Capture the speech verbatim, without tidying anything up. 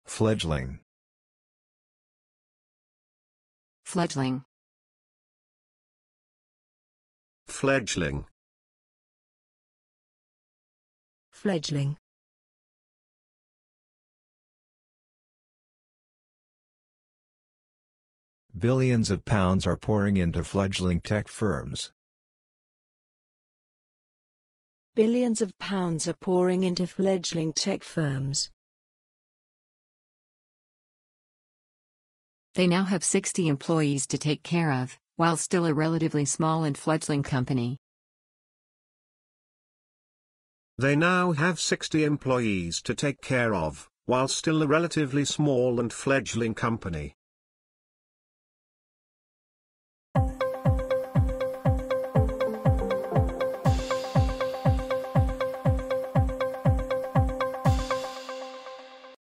Fledgling. Fledgling. Fledgling. Fledgling. Billions of pounds are pouring into fledgling tech firms. Billions of pounds are pouring into fledgling tech firms. They now have sixty employees to take care of, while still a relatively small and fledgling company. They now have sixty employees to take care of, while still a relatively small and fledgling company.